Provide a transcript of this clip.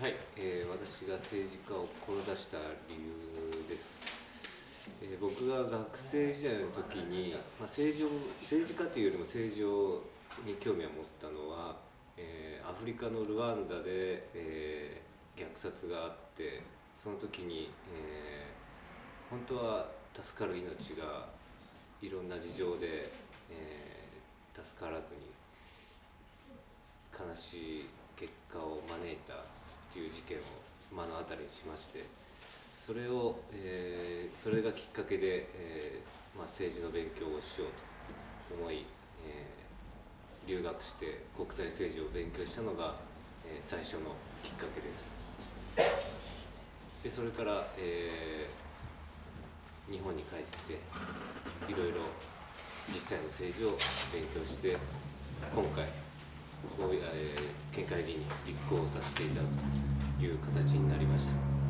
はい、私が政治家を志した理由です。僕が学生時代の時に、政治家というよりも政治に興味を持ったのは、アフリカのルワンダで、虐殺があって、その時に、本当は助かる命がいろんな事情で、助からずに悲しい結果を招いたという事件を目の当たりにしまして、それがきっかけで、政治の勉強をしようと思い、留学して国際政治を勉強したのが、最初のきっかけです。でそれから、日本に帰っていろいろ実際の政治を勉強して、今回そういう、県会議員に立候補させていただくという形になりました。